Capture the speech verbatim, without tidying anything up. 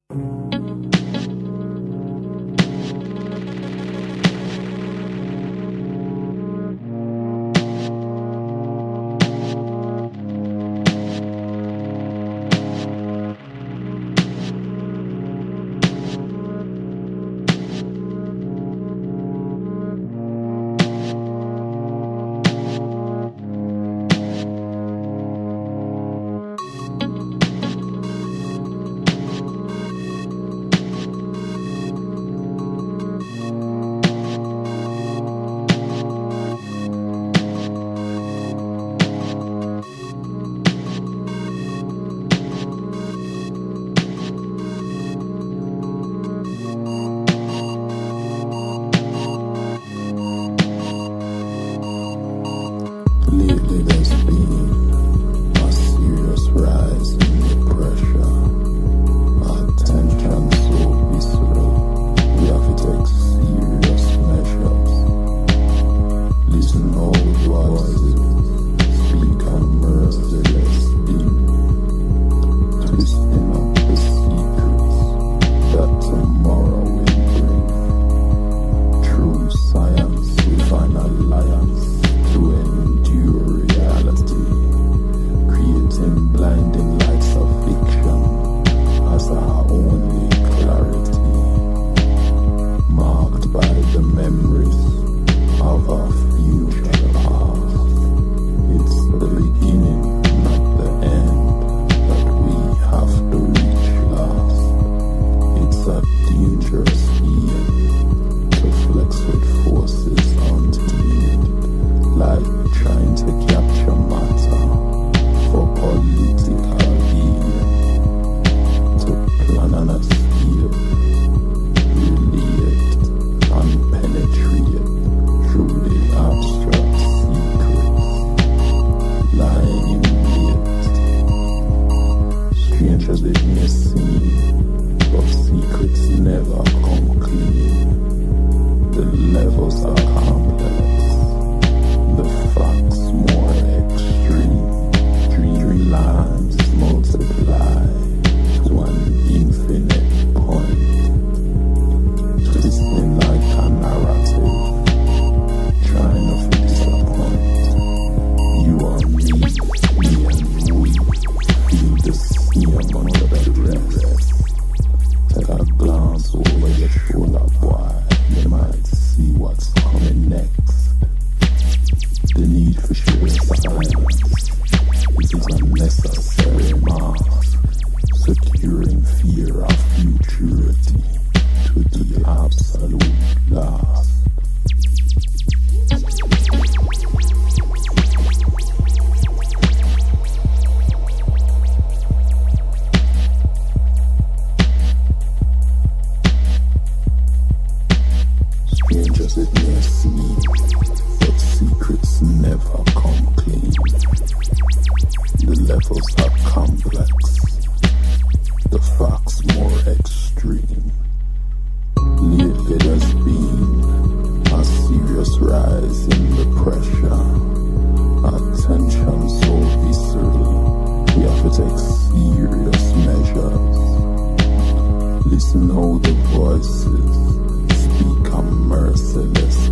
Lately there's been a serious rise in the pressure. Attention so visceral, we have to take serious measures. Listen all the voices, speak on merciless beam, twisting up the secrets that tomorrow will bring. True science will find alliance to endure reality, creating blinding lights of fiction as our only clarity, marked by the memories of our future past. It's the beginning, not the end, that we have to reach last. It's a dangerous game to flex with forces untamed, like trying to capture matter for political gain, to plan on a scale, relate and penetrate through the abstract secrets lying in wait. Strange as it may seem, but secrets never come clean. The levels are complex, the facts more extreme. Three lines multiply to an infinite point, twisting like a narrative, trying to disappoint. You are me, me and we feel the same under the rest. Take a glance over your shoulder, boy, you might see what's coming next. The need for sheer silence, it is a necessary mask, securing fear of futurity to the absolute last. Strange as it may seem, but secrets never come clean. The levels are complex, the facts more extreme. Lately there's been a serious rise in the pressure. Attention so visceral, we have to take serious measures. Listen how the voices speak a merciless